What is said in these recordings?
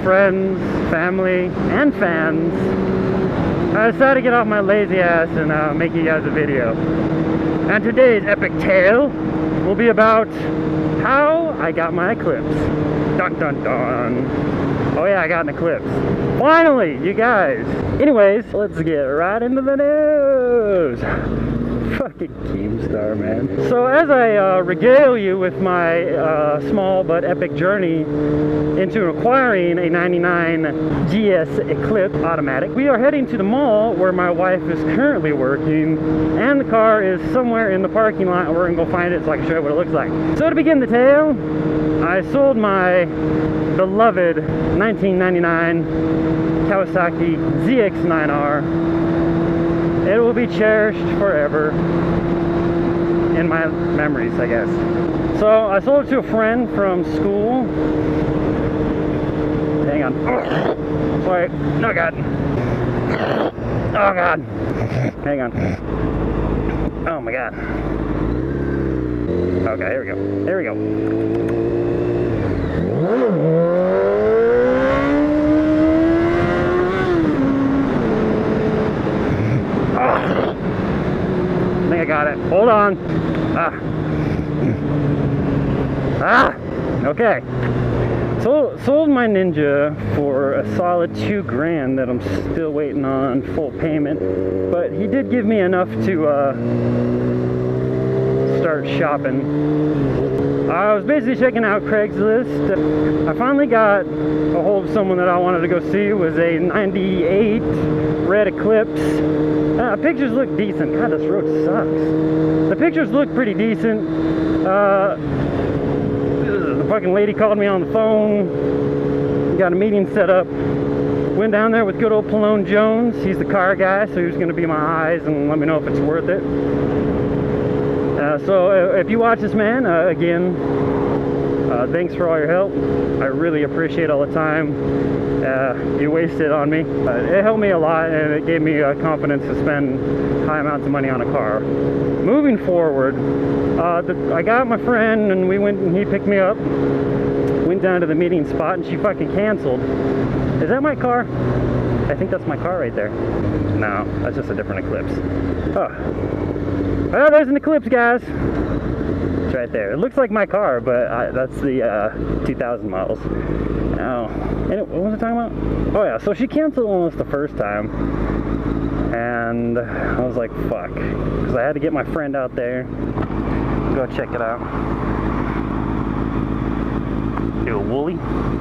friends, family, and fans, I decided to get off my lazy ass and make you guys a video. And today's epic tale will be about how I got my Eclipse. Dun dun dun. Oh yeah, I got an Eclipse. Finally, you guys. Anyways, let's get right into the news. Fucking Keemstar, man. So as I regale you with my small but epic journey into acquiring a 99 GS Eclipse automatic, we are heading to the mall where my wife is currently working, and the car is somewhere in the parking lot, and we're gonna go find it so I can show you what it looks like. So to begin the tale, I sold my beloved 1999 Kawasaki ZX-9R. It will be cherished forever in my memories, I guess. So I sold it to a friend from school. Hang on. Sorry. No, God. Oh, God. Hang on. Oh, my God. Okay, here we go. There we go. I think I got it. Hold on. Okay. Sold my Ninja for a solid $2 grand that I'm still waiting on full payment, but he did give me enough to start shopping. I was basically checking out Craigslist. I finally got a hold of someone that I wanted to go see. It was a 98 red Eclipse. Pictures look decent. God, this road sucks. The pictures look pretty decent. The fucking lady called me on the phone. Got a meeting set up. Went down there with good old Palone Jones. He's the car guy, so he was going to be my eyes and let me know if it's worth it. So if you watch this, man, again, thanks for all your help. I really appreciate all the time you wasted on me. It helped me a lot, and it gave me confidence to spend high amounts of money on a car. Moving forward, I got my friend, and we went, and he picked me up. Went down to the meeting spot, and she fucking canceled. Is that my car? I think that's my car right there. No, that's just a different Eclipse. Oh. Well, there's an Eclipse, guys. It's right there. It looks like my car, but that's the 2000 models. Oh, what was I talking about? Oh yeah, so she canceled almost the first time, and I was like, fuck, because I had to get my friend out there, go check it out. Do a woolly.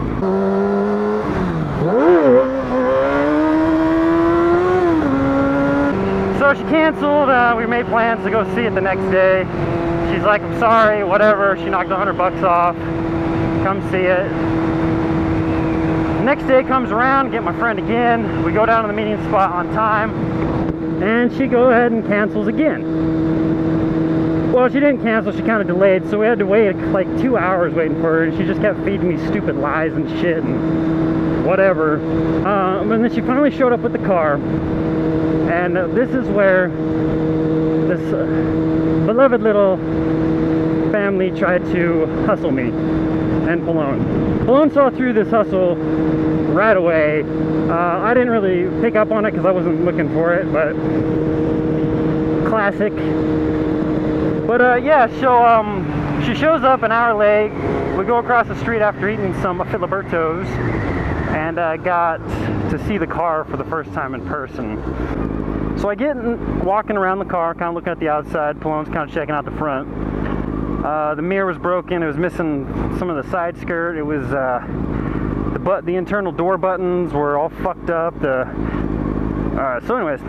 So she canceled. We made plans to go see it the next day. She's like, I'm sorry, whatever. She knocked $100 off. Come see it. The next day comes around, get my friend again. We go down to the meeting spot on time, and she go ahead and cancels again. Well, she didn't cancel, she kind of delayed, so we had to wait like 2 hours waiting for her, and she just kept feeding me stupid lies and shit and whatever. And then she finally showed up with the car, and this is where this beloved little family tried to hustle me, and Palone. Palone saw through this hustle right away. I didn't really pick up on it because I wasn't looking for it, but classic. But yeah, so she shows up an hour late. We go across the street after eating some Filibertos, and got to see the car for the first time in person. So I get walking around the car, kind of looking at the outside. Palone's kind of checking out the front. The mirror was broken. It was missing some of the side skirt. It was the internal door buttons were all fucked up. So anyways,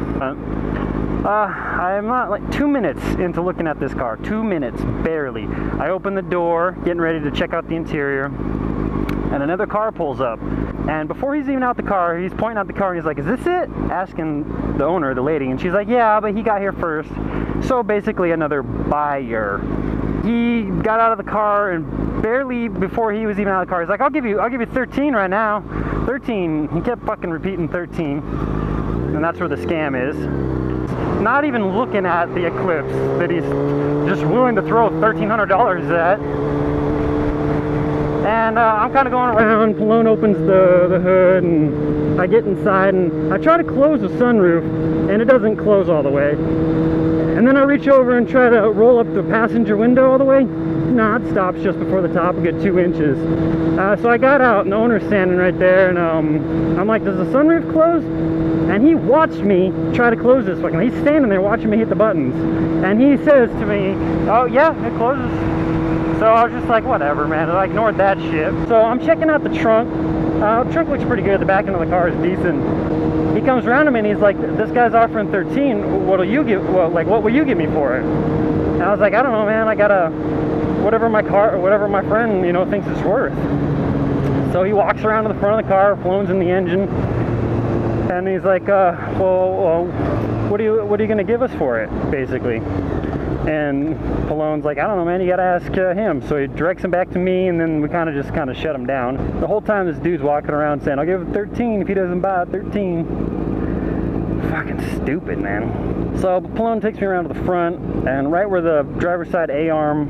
I'm not like 2 minutes into looking at this car. 2 minutes, barely. I open the door, getting ready to check out the interior, and another car pulls up. And before he's even out the car, he's pointing out the car, and he's like, is this it? Asking the owner, the lady, and she's like, yeah, but he got here first. So basically another buyer. He got out of the car, and barely before he was even out of the car, he's like, I'll give you 13 right now. 13. He kept fucking repeating 13. And that's where the scam is. Not even looking at the Eclipse that he's just willing to throw $1,300 at. And I'm kind of going around. Pallone opens the hood, and I get inside, and I try to close the sunroof, and it doesn't close all the way. And then I reach over and try to roll up the passenger window all the way. No, it stops just before the top, a good 2 inches. So I got out, and the owner's standing right there, and I'm like, does the sunroof close? And he watched me try to close this fucking. He's standing there watching me hit the buttons, and he says to me, "Oh yeah, it closes." So I was just like, whatever, man. I ignored that shit. So I'm checking out the trunk. The trunk looks pretty good. The back end of the car is decent. He comes around to me and he's like, "This guy's offering 13. What'll you give? Well, like, what will you give me for it?" And I was like, "I don't know, man. I gotta whatever my friend, you know, thinks it's worth." So he walks around to the front of the car, Pallone's in the engine, and he's like, well, what are you gonna give us for it, basically? And Pallone's like, "I don't know, man, you gotta ask him." So he directs him back to me, and then we kind of shut him down. The whole time this dude's walking around saying, "I'll give him 13 if he doesn't buy it, 13. Fucking stupid, man. So Pallone takes me around to the front, and right where the driver's side A-arm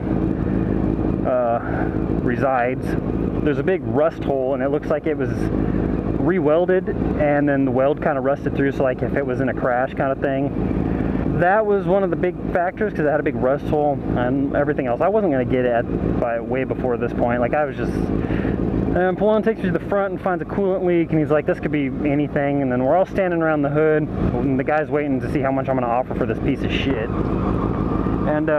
resides, there's a big rust hole, and it looks like it was re-welded, and then the weld kind of rusted through, so like if it was in a crash kind of thing. That was one of the big factors, because it had a big rust hole, and everything else I wasn't going to get at by way before this point. Like, I was just... And Pallone takes me to the front and finds a coolant leak, and he's like, "This could be anything." And then we're all standing around the hood, and the guy's waiting to see how much I'm going to offer for this piece of shit. And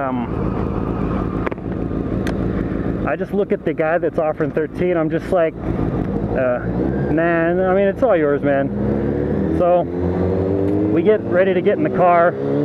I just look at the guy that's offering 13. I'm just like, nah, I mean, it's all yours, man. So we get ready to get in the car,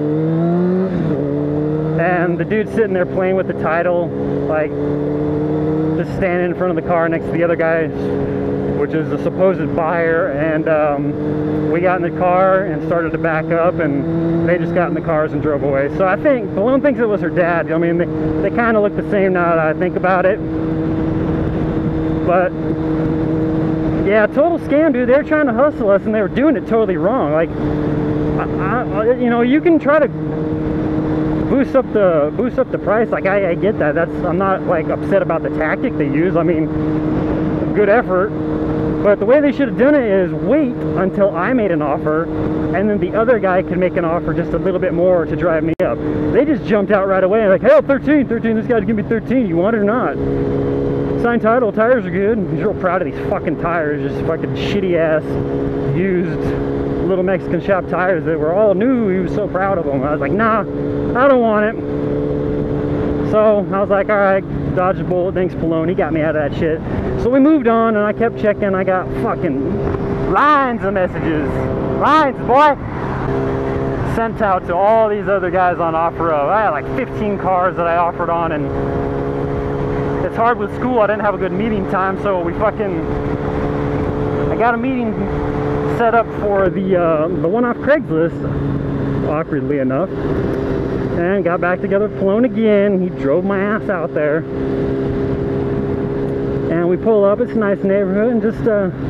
and the dude's sitting there playing with the title, like just standing in front of the car next to the other guy, which is the supposed buyer. And we got in the car and started to back up, and they just got in the cars and drove away. So I think Pallone thinks it was her dad. I mean, they kind of look the same now that I think about it. But yeah, total scam, dude. They were trying to hustle us, and they were doing it totally wrong. Like, you know, you can try to boost up the price. Like, I get that. I'm not like upset about the tactic they use. I mean, good effort. But the way they should have done it is wait until I made an offer, and then the other guy can make an offer just a little bit more to drive me up. They just jumped out right away, like, "Hell, 13, this guy's giving me 13. You want it or not? Signed title, tires are good." He's real proud of these fucking tires, just fucking shitty ass used little Mexican shop tires that were all new. He was so proud of them. I was like, "Nah, I don't want it." So I was like, "Alright, dodge the bullet, thanks Pallone, he got me out of that shit." So we moved on, and I kept checking. I got fucking lines of messages, lines, boy, sent out to all these other guys on OfferUp. I had like 15 cars that I offered on, and it's hard with school. I didn't have a good meeting time, so I got a meeting set up for the one off Craigslist, awkwardly enough, and got back together with Pallone again. He drove my ass out there, and we pull up. It's a nice neighborhood, and just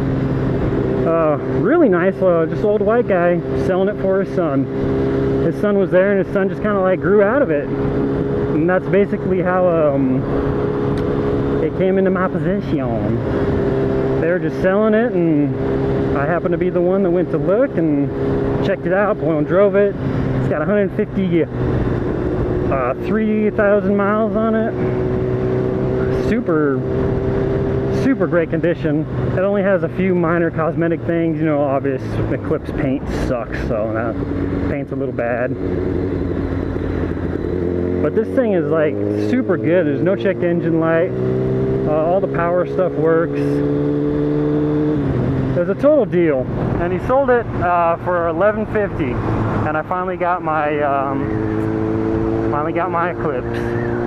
really nice, just old white guy selling it for his son. His son was there, and his son just kind of like grew out of it, and that's basically how it came into my possession. They were just selling it, and I happened to be the one that went to look and checked it out. Pallone drove it. It's got 3,000 miles on it. Super great condition. It only has a few minor cosmetic things, you know, obvious. Eclipse paint sucks, so that paint's a little bad. But this thing is like super good. There's no check engine light. All the power stuff works. It was a total deal, and he sold it for $11.50, and I finally got my Eclipse.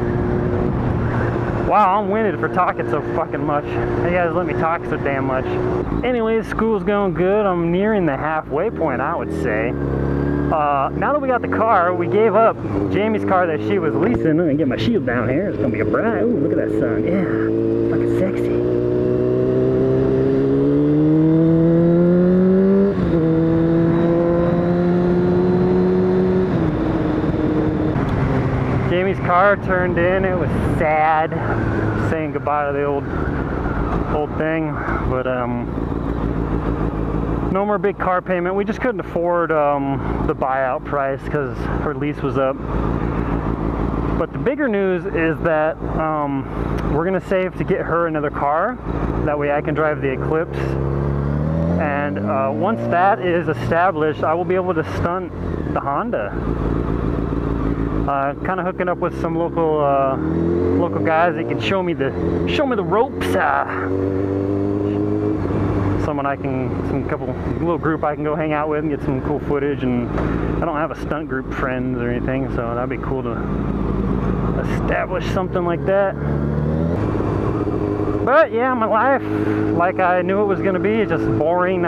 Wow, I'm winded for talking so fucking much. You guys let me talk so damn much. Anyways, school's going good. I'm nearing the halfway point, I would say. Now that we got the car, we gave up Jamie's car that she was leasing. Let me get my shield down here. It's gonna be a bright. Ooh, look at that sun. Yeah, fucking sexy. Jamie's car turned in. It was sad, saying goodbye to the old old thing, but no more big car payment. We just couldn't afford the buyout price because her lease was up. But the bigger news is that we're gonna save to get her another car. That way I can drive the Eclipse. And once that is established, I will be able to stunt the Honda. Kind of hooking up with some local guys that can show me the ropes. Some little group I can go hang out with and get some cool footage. And I don't have a stunt group friends or anything, so that'd be cool to establish something like that. But yeah, my life, like I knew it was gonna be, just boring.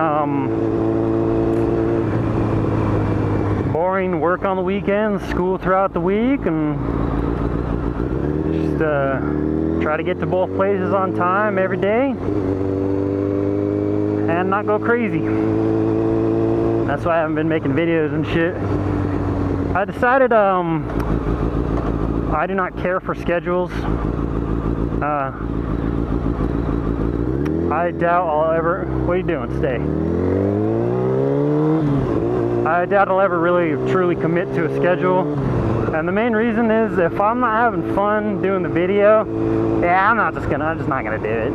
Boring work on the weekends, school throughout the week, and just try to get to both places on time every day and not go crazy. That's why I haven't been making videos and shit. I decided I do not care for schedules. I doubt I'll ever... What are you doing? Stay. I doubt I'll ever really truly commit to a schedule. And the main reason is if I'm not having fun doing the video, yeah, I'm just not gonna do it.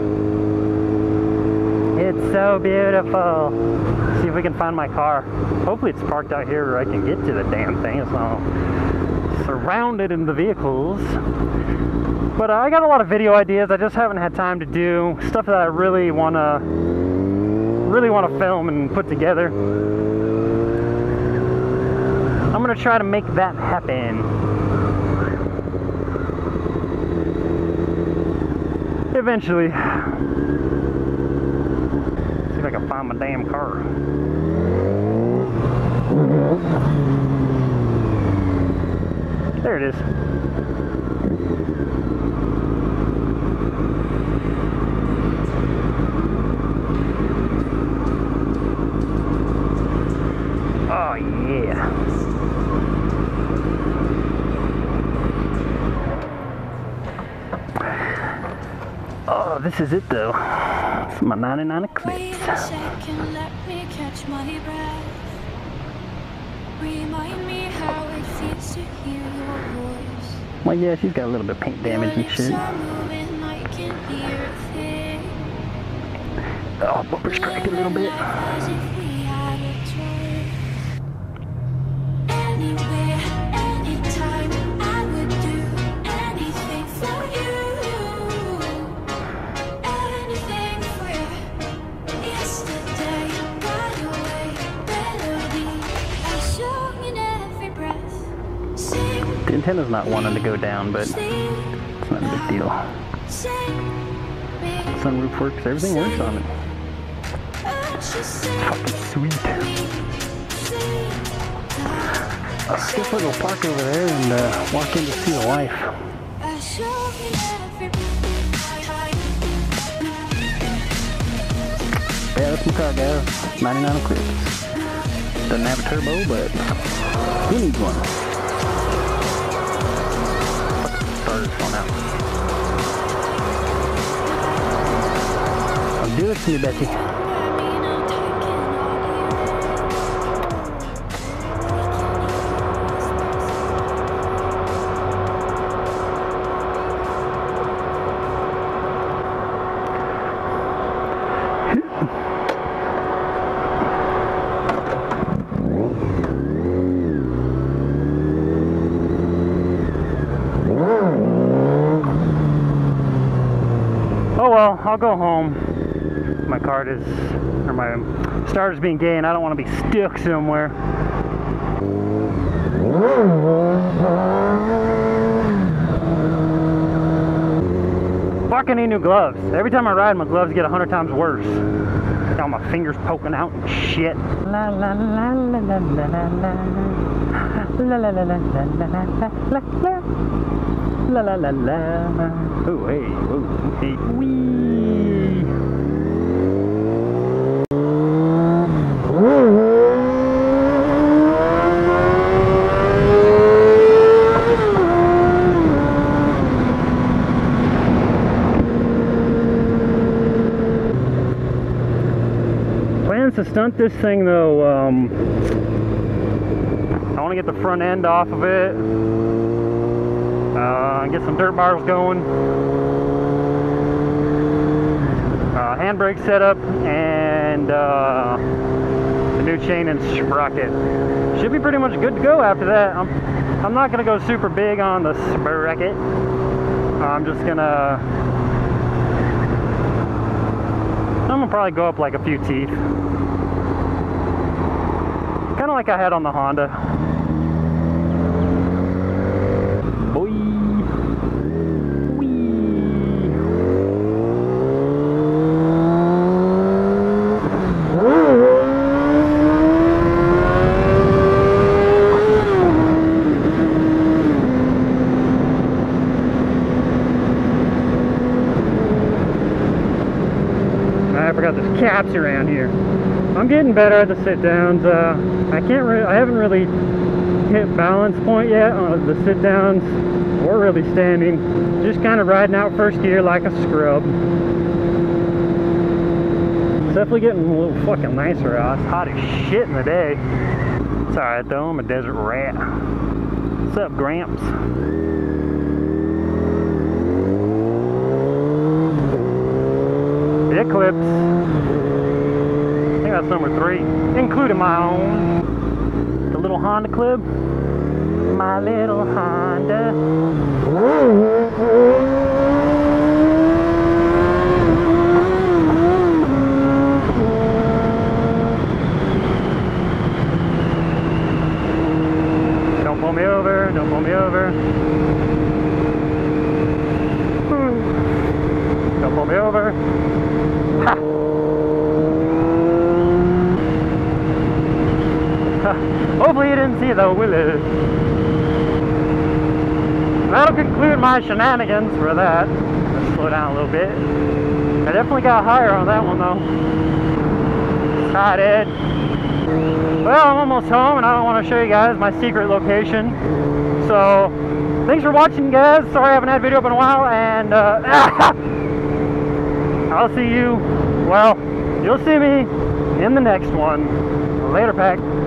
It's so beautiful. Let's see if we can find my car. Hopefully it's parked out here where I can get to the damn thing. It's all surrounded in the vehicles. But I got a lot of video ideas. I just haven't had time to do stuff that I really wanna film and put together. I'm gonna try to make that happen. Eventually. See if I can find my damn car. There it is. Oh yeah. Oh, this is it though. It's my 99 Eclipse. Wait a second, let me catch my breath. Remind me how it feels to hear your voice. Well, yeah, she's got a little bit of paint damage and shit. Oh, bumper's cracking a little bit. The antenna's not wanting to go down, but it's not a big deal. Sunroof works, everything works on it. Fucking sweet. I guess I'll go park over there and walk in to see the wife. Yeah, that's my car, guys. 99 Eclipse. Doesn't have a turbo, but who needs one? Starter's falling out. Do it to me, Betty. Oh well, I'll go home. My card is, or my starter's being gay and I don't want to be stuck somewhere. Fucking need new gloves. Every time I ride, my gloves get 100 times worse. Got my fingers poking out and shit. La la la la la la la la. La la la la la la la la la. La la la la. Oh hey, whoa, hey, wee. to stunt this thing though, I want to get the front end off of it, get some dirt bars going, handbrake setup, and the new chain and sprocket. Should be pretty much good to go after that. I'm not going to go super big on the sprocket. I'm gonna probably go up like a few teeth. Kind of like I had on the Honda. Boy. Whee. I forgot there's caps around here. I'm getting better at the sit downs. I haven't really hit balance point yet on the sit downs or really standing. Just kind of riding out first gear like a scrub. It's definitely getting a little fucking nicer out. It's hot as shit in the day. It's alright though, I'm a desert rat. What's up, Gramps? Eclipse. I think that's number 3, including my own. The little Honda Clip. My little Honda. Don't pull me over, don't pull me over. Don't pull me over. Ha. Hopefully you didn't see the willows. That'll conclude my shenanigans for that. Let's slow down a little bit. I definitely got higher on that one though. Excited. Well, I'm almost home and I don't want to show you guys my secret location. So, thanks for watching guys. Sorry I haven't had a video up in a while, and I'll see you, well, you'll see me in the next one. Later, pack.